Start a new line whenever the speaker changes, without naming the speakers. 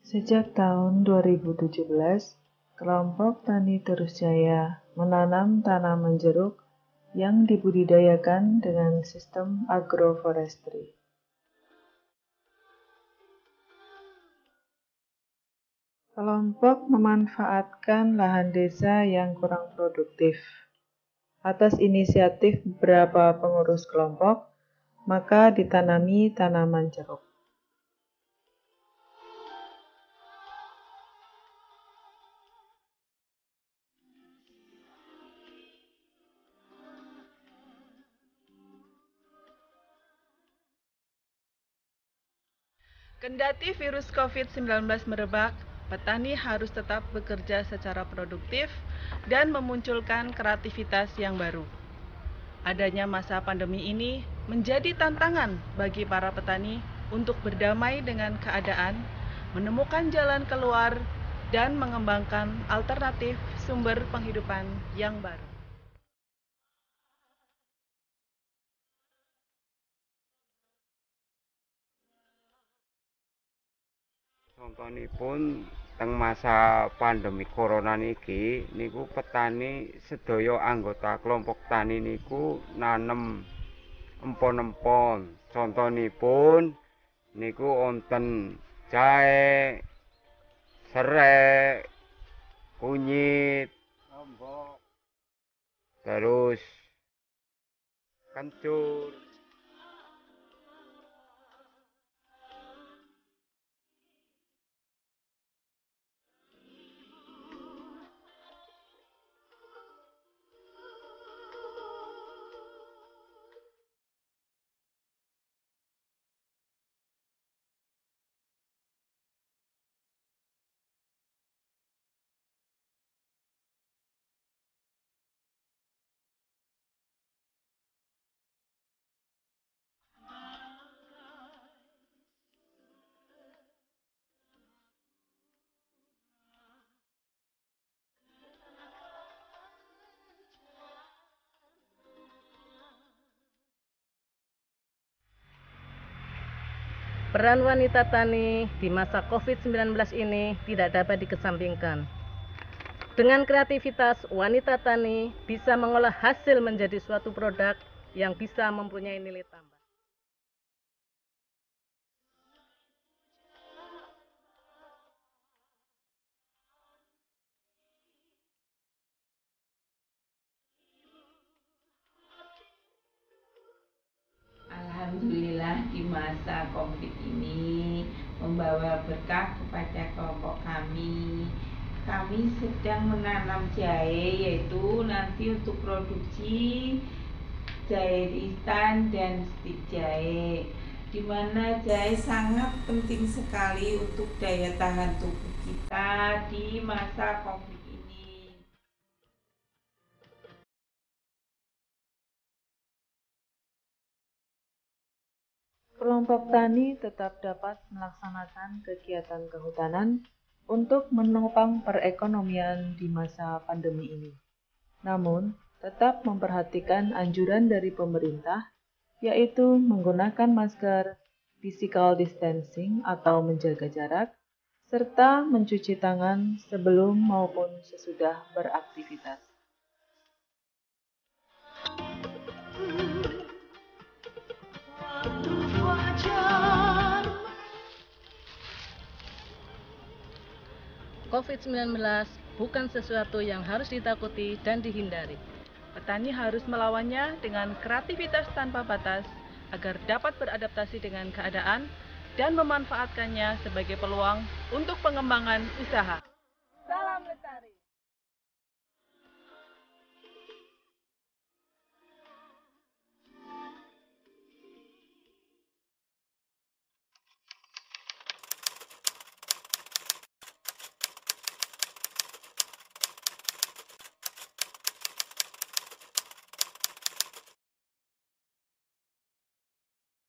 Sejak tahun 2017, kelompok Tani Terus Jaya menanam tanaman jeruk yang dibudidayakan dengan sistem agroforestry. Kelompok memanfaatkan lahan desa yang kurang produktif. Atas inisiatif beberapa pengurus kelompok, maka ditanami tanaman jeruk. Kendati virus COVID-19 merebak, petani harus tetap bekerja secara produktif dan memunculkan kreativitas yang baru. Adanya masa pandemi ini menjadi tantangan bagi para petani untuk berdamai dengan keadaan, menemukan jalan keluar, dan mengembangkan alternatif sumber penghidupan yang baru.
Contonipun teng masa pandemi corona niki niku petani sedaya anggota kelompok tani niku nanem empon-empon. Contonipun niku wonten jahe, serai, kunyit, lombok, terus kencur.
Peran wanita tani di masa COVID-19 ini tidak dapat dikesampingkan. Dengan kreativitas, wanita tani bisa mengolah hasil menjadi suatu produk yang bisa mempunyai nilai tambah.
Alhamdulillah di masa COVID ini membawa berkah kepada kelompok kami. Kami sedang menanam jahe, yaitu nanti untuk produksi jahe instan dan stik jahe, di mana jahe sangat penting sekali untuk daya tahan tubuh kita di masa COVID ini.
Kelompok tani tetap dapat melaksanakan kegiatan kehutanan untuk menopang perekonomian di masa pandemi ini. Namun, tetap memperhatikan anjuran dari pemerintah, yaitu menggunakan masker, physical distancing atau menjaga jarak, serta mencuci tangan sebelum maupun sesudah beraktivitas.
COVID-19 bukan sesuatu yang harus ditakuti dan dihindari.
Petani harus melawannya dengan kreativitas tanpa batas agar dapat beradaptasi dengan keadaan dan memanfaatkannya sebagai peluang untuk pengembangan usaha.